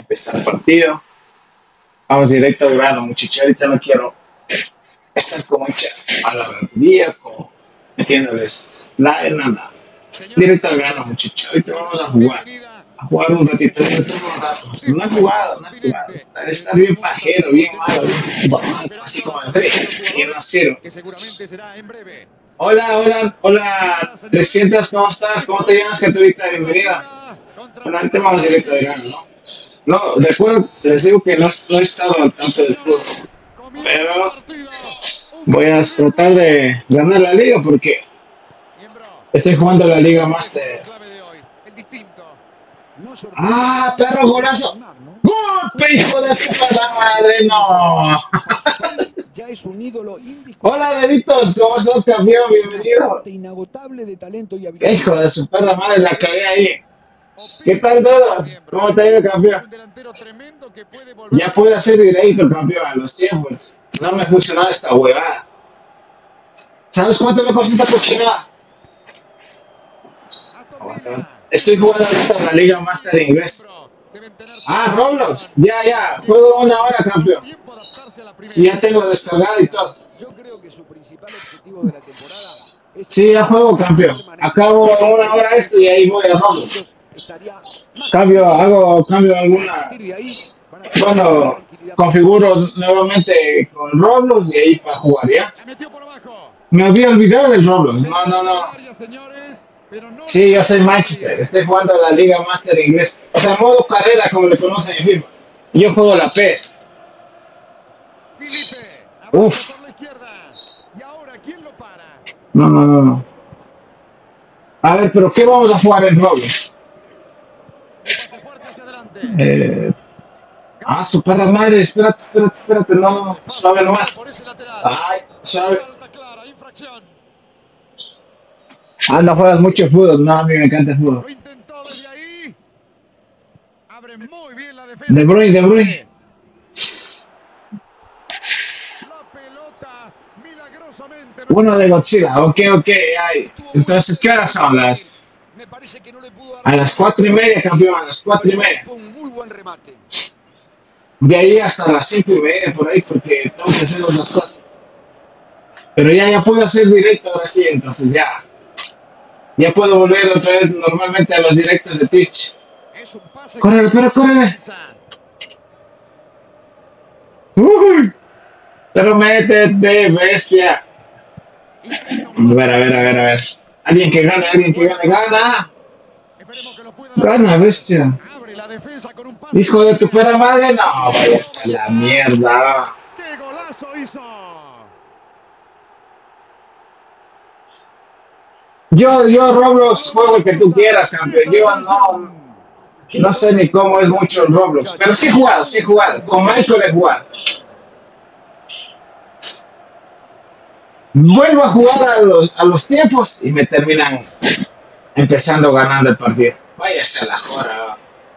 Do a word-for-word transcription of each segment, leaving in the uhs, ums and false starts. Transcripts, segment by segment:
empezar el partido. Vamos directo al grano, muchachos. Ahorita no quiero estar como hecha a la batería, como metiéndoles nada, nada. Directo al grano, muchachos. Ahorita vamos a jugar. A jugar un ratito, un rato. No he jugado, no he jugado. Está, está bien pajero, bien malo, bien barranco, así como el rey. Que no sirve. Hola, hola, hola, trescientos, ¿cómo estás? ¿Cómo te llamas, Caturita? Bienvenida. Bueno, ahorita vamos directo al grano, ¿no? No, recuerdo, les digo que no, no he estado al tanto del fútbol, pero voy a tratar de ganar la liga porque estoy jugando la Liga Master. ¡Ah, perro, golazo! ¡Golpe, hijo de tu perra madre! ¡No! Hola, Delitos, ¿cómo estás, campeón? Bienvenido. ¿Qué hijo de su perra madre? La cagué ahí. ¿Qué tal todos? ¿Cómo te ha ido, campeón? Ya puede hacer directo, campeón, a los tiempos. No me ha funcionado esta huevada. ¿Sabes cuánto me cuesta esta cochinada? Estoy jugando ahorita en la Liga Master de inglés. Ah, Roblox. Ya, ya. Juego una hora, campeón. Sí, ya tengo descargado y todo. Sí, ya juego, campeón. Acabo una hora esto y ahí voy a Roblox. Cambio, hago, cambio alguna. Bueno, configuro nuevamente con Roblox y ahí para jugar, ¿ya? Me había olvidado del Roblox. No, no, no. Sí, yo soy Manchester. Estoy jugando la Liga Master de inglés. O sea, modo carrera, como le conocen en FIFA. Yo juego la P E S. Uf. No, no, no, no. A ver, pero ¿qué vamos a jugar en Roblox? Eh, ah, su perra madre, espérate, espérate, espérate, no, suave nomás. Ay, suave. Ah, no juegas mucho fútbol, no, a mí me encanta el fútbol. De Bruyne, De Bruyne. Uno de Godzilla, ok, ok, ay. Entonces, ¿qué horas son las? A las cuatro y media, campeón, a las cuatro y media. De ahí hasta las cinco y media, por ahí, porque tengo que hacer otras cosas. Pero ya, ya puedo hacer directo ahora sí, entonces ya. Ya puedo volver otra vez normalmente a los directos de Twitch. ¡Córrele, pero córrele! ¡Uy! Pero métete, bestia. A ver, a ver, a ver, a ver. Alguien que gane, alguien que gane, gana. Gana, bestia. Hijo de tu perra madre, no, vayas a la mierda. Yo, yo Roblox juego el que tú quieras, campeón. Yo no, no sé ni cómo es mucho el Roblox, pero sí he jugado, sí he jugado. Con Michael he jugado. Vuelvo a jugar a los, a los tiempos y me terminan empezando ganando el partido. Váyase a la jora.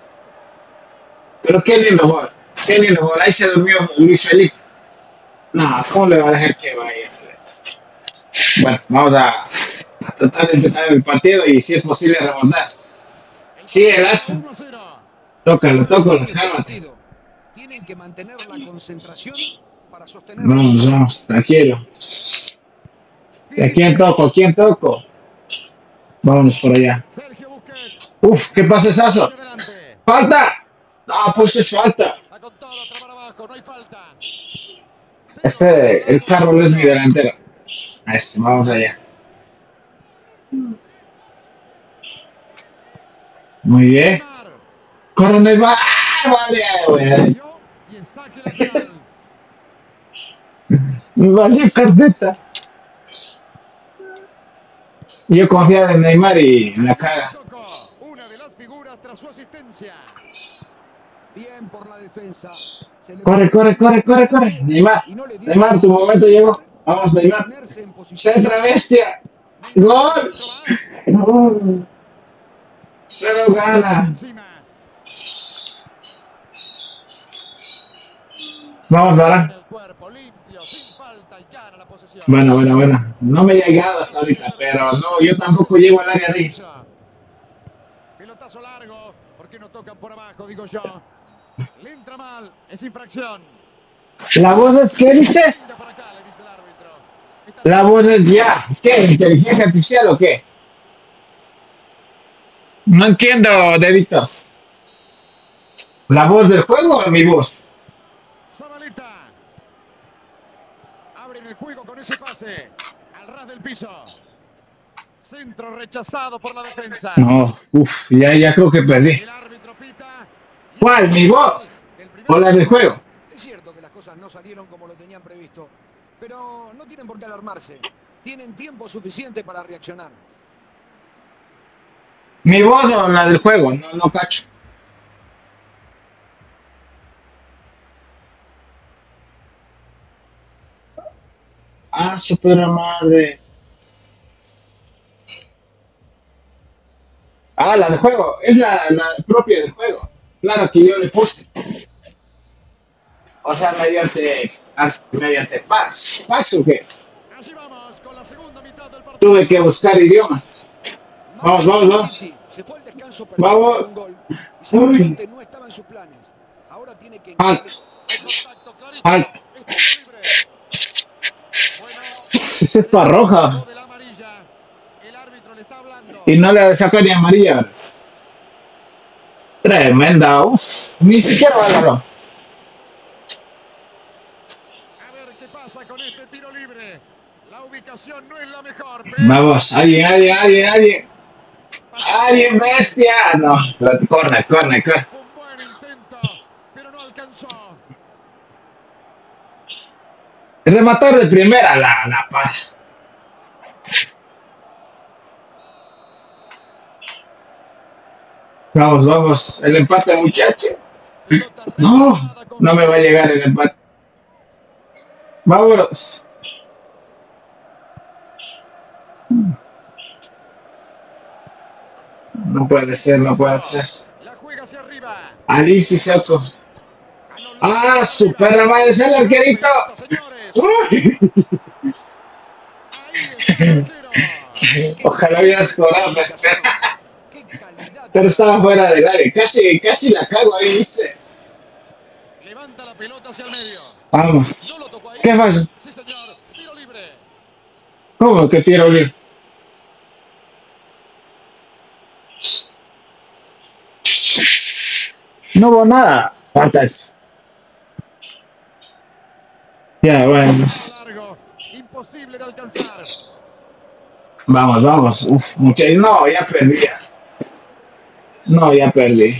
Pero qué lindo gol, qué lindo gol. Ahí se durmió Luis Felipe. No, ¿cómo le va a dejar que vaya? Bueno, vamos a, a tratar de empezar el partido y si es posible remontar. Sí, el asta. Tócalo, tócalo, cálmate. Tienen que mantener la concentración para sostener. Vamos, vamos, tranquilo. ¿A quién toco? ¿A quién toco? Vámonos por allá. Uf, ¿qué pasa, Sazo? ¡Falta! No, pues es falta. Este, el carro es mi delantero. Eso, vamos allá. Muy bien. Corre, no va. ¡Ah, vale, güey! Me valió carneta. Yo confiaba en Neymar y la caga. Una de las figuras tras su asistencia. Bien por la defensa. Corre, corre, corre, corre, corre. Neymar, Neymar, tu momento llegó. Vamos, Neymar. Centra bestia. Gol. Gol. Pero gana. Vamos, Varane. Bueno, bueno, bueno. No me he llegado hasta ahorita, pero no, yo tampoco llego al área de ellos. Pelotazo largo, ¿por qué no tocan por abajo, digo yo? Le entra mal, es infracción. La voz es, ¿qué dices? Mira para acá, le dice el árbitro. Está La voz es ya. ¿Qué? ¿Inteligencia artificial o qué? No entiendo, deditos. ¿La voz del juego o mi voz? Zabaleta. Abren el juego con ese pase. Al ras del piso. Centro rechazado por la defensa. No, uff, ya, ya creo que perdí. El árbitro pita. Y ¿Cuál? ¿Mi voz? el primer ¿O la del tiempo. juego? Es cierto que las cosas no salieron como lo tenían previsto, pero no tienen por qué alarmarse. Tienen tiempo suficiente para reaccionar. ¿Mi voz o la del juego? No, no cacho. Ah, su perra madre. Ah, la del juego. Es la, la propia del juego. Claro que yo le puse. O sea, mediante, as- mediante fax. ¿Fax o qué es? Allí vamos con la segunda mitad del partido. Tuve que buscar idiomas. Vamos, vamos, vamos. Sí, se fue al descanso perdiendo Vamos. un gol y seguramente no estaba en sus planes. Ahora tiene que Halt. Hay contacto clarito. Halt. Es tiro libre. Bueno, Esa es para roja. de la amarilla. El árbitro le está hablando. Y no le saca ni amarilla. Tremenda. Uf. Ni siquiera va a agarrar. A ver qué pasa con este tiro libre. La ubicación no es la mejor, pero Vamos. Alguien, alguien, alguien, alguien. ¡Alguien bestia! No. Corner, corner, corner. fue un buen intento, pero no alcanzó. Rematar de primera la, la para. Vamos, vamos. El empate, muchacho. Pelota No, recuperada con- no me va a llegar el empate. Vámonos. No puede ser, no puede ser. La juega hacia arriba. Alicia Soco. A lo largo ¡Ah, de la su pelota. perra madre! ¡Es el arquerito! Señores, ¡Uy! ahí está el arquero. Ojalá hubieras cobrado, pero, Qué calidad. pero estaba fuera del área. Casi, casi la cago ahí, ¿viste? Levanta la pelota hacia el medio. Vamos. No lo tocó ahí. ¿Qué pasa? Sí, señor. Tiro libre. ¿Cómo que tiro libre? No hubo nada. Falta eso. Ya, bueno. Largo. Imposible de alcanzar. Vamos, vamos. Uf, muchachos. No, ya perdí. ya. No, ya perdí.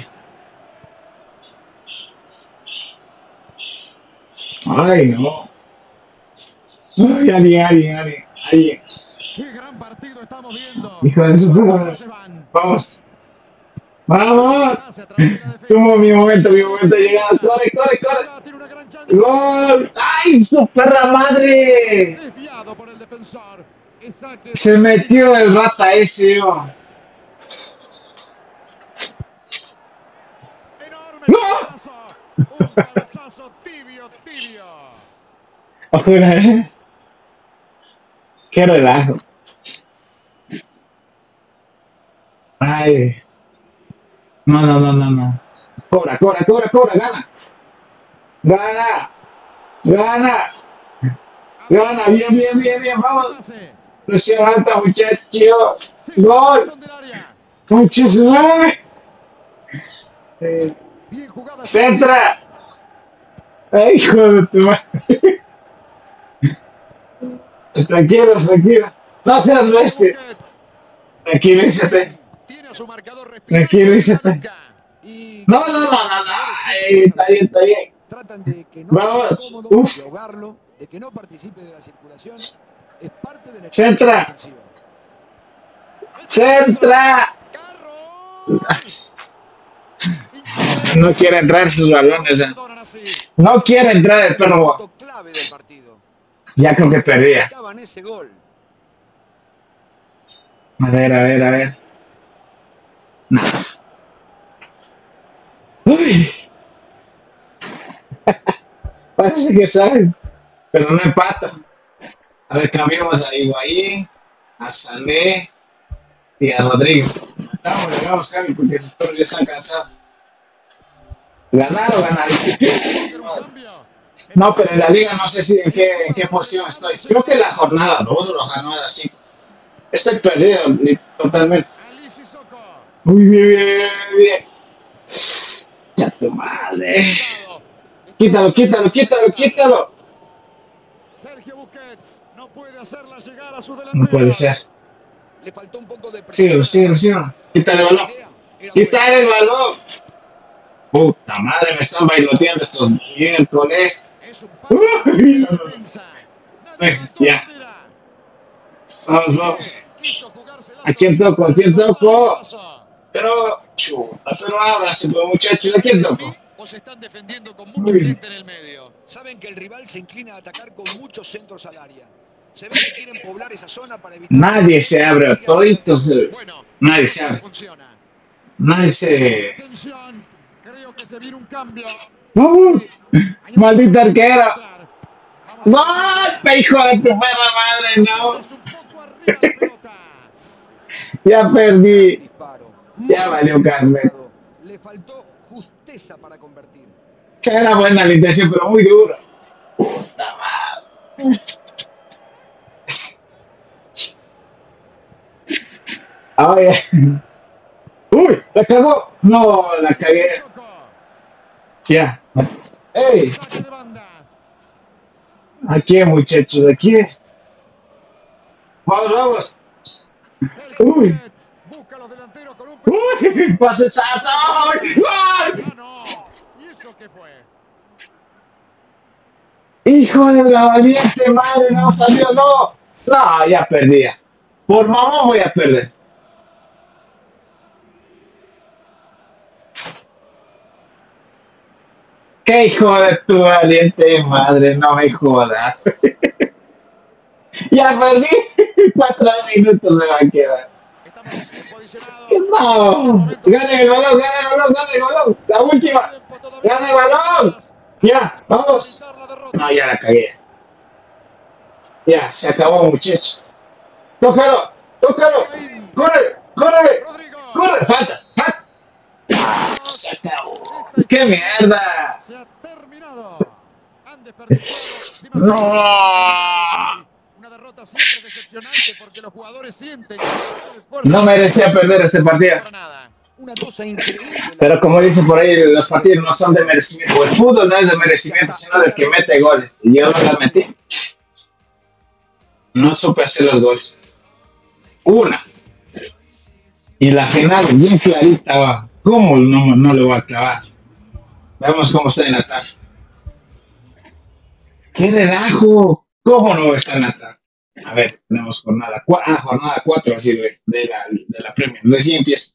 Ay, no. Ay, alguien, alguien, alguien. Alguien. Qué gran partido estamos viendo. Hijo de su madre. Se van. Vamos. Vamos. Pase a través de la defensa. Tuvo mi momento, mi momento de llegada. Corre, corre, corre. Tiene una gran chance. ¡Gol! ¡Ay, su perra madre! Desviado por el defensor. Es saque. Se metió el rata ese, oh. Enorme ¡No! cabezazo. Un cabezazo tibio, tibio. Ojura, ¿eh? Qué relajo. Ay. No, no, no, no, no. Cobra, cobra, cobra, cobra, gana. Gana. Gana. Gana, bien, bien, bien, bien, vamos. Pase. Presión alta, muchachos. Sí, Gol. son del área. Concha su madre. Eh, Bien jugada. Centra. Ay, hijo de tu madre. Tranquilos, tranquilos. No seas bestia. Busquets. Tranquilízate. Tiene a su marcador respirando. Tranquilízate. Y No, no, no, no, no. Ay, está bien, está bien. tratan de que no Vamos. se sienta cómodo, Uf. de ahogarlo, de que no participe de la circulación. Es parte de la Centra. defensiva. Centra. Carro. No quiere entrar sus balones. eh. No quiere entrar el perro. Punto clave del partido. Ya creo que perdía. Estaban ese gol. A ver, a ver, a ver. Nada. Uy. Parece que saben, pero no empatan. A ver, cambiamos a Higuaín, a Sané y a Rodrigo. Matamos, le hagamos cambio porque esos perros ya están cansados. Ganar o ganar. No, pero en la liga no sé si en qué, en qué posición estoy. Creo que la jornada dos o la jornada cinco. Estoy perdido totalmente. Muy bien, bien, bien. Ya tu madre. Quítalo, quítalo, quítalo, quítalo. Sergio Busquets no puede hacerla llegar a su No delantera. puede ser. Le faltó un poco de Síguelo, síguelo, síguelo. Quítale el balón. Quítale el balón. Puta madre, me están bailoteando estos miércoles. Es un pase Uy, de no, no. defensa. Nadie Ven, levantó la ya. bandera. Vamos, vamos. Quiso jugársela ¿A quién solito toco? ¿A para quién recortar el toco? paso. Pero, chuta, pero ábranse, pues, muchachos. ¿A quién toco? O se están defendiendo con mucha Uy. gente en el medio. Saben que el rival se inclina a atacar con muchos centros al área. Se ve que quieren poblar esa zona para evitar... Nadie se abre, toditos se- Bueno, Nadie se abre. funciona. Nadie se... Atención, creo que se viene un cambio. ¡Vamos! ¡Maldita arquera! Vamos. ¡Golpe, hijo de tu perra madre! ¡No! Es un poco arriba la pelota. Ya perdí. Disparo. Ya valió, Carmen. Le faltó justeza para convertir. Era buena la intención, pero muy dura. Puta madre. Oye. ¡Uy! ¡La cagó! No, la cagué. Ya. ¡Ey! Saque de banda. Aquí, muchachos, aquí. Vamos, vamos. Sergio Uy. Busquets busca a los delanteros con un... ¡Uy! ¡Pasesazo! ¡Gol! Ah, no. ¿Y eso qué fue? ¡Hijo de la valiente madre! ¡No salió! ¡No! No, ya perdía. Por mamá voy a perder. ¡Qué hijo de tu valiente madre! No me jodas. Ya perdí. Cuatro minutos me va a quedar. Estamos en tiempo adicionado. No. Gana el balón, gana el balón, gana el balón. La última. Tiempo todavía. Gana el balón. Ya, vamos. Evitar la derrota. No, ya la cagué. Ya, se acabó, muchachos. Tócalo, tócalo. Corre, corre, Rodrigo. corre. Falta, falta. Ah, se acabó. ¡Qué mierda! Se ha terminado. Han desperdiciado No. demasiado. Una derrota siempre decepcionante porque los jugadores sienten que el esfuerzo No merecía perder este partido. para nada. Una cosa increíble. Pero como dice por ahí, los partidos no son de merecimiento. O el fútbol no es de merecimiento, sino del que mete goles. Y yo no las metí. No supe hacer los goles. Una. Y la final, bien clarita va. ¿Cómo no, no le voy a clavar? Veamos cómo está en la tabla. ¡Qué relajo! ¿Cómo no está en la tabla? A ver, tenemos jornada cuatro. Ah, jornada cuatro así de, de, la, de la Premier. Recién empieza.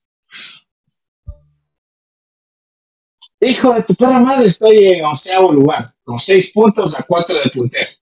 Hijo de tu perra madre, estoy en onceavo lugar, con seis puntos a cuatro del puntero.